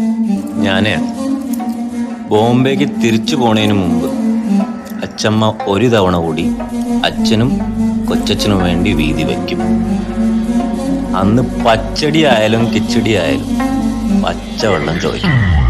ഞാന് ബോംബെക്ക് തിരിച്ചു പോണതിന് മുമ്പ് അച്ചമ്മ ഒരു തവണ കൂടി അച്ഛനും കൊച്ചച്ഛനും വേണ്ടി വീതി വയ്ക്കും. അന്ന് പച്ചടി ആയാലും കിച്ചടി ആയാലും പച്ചവെള്ളം ചോദിക്കും.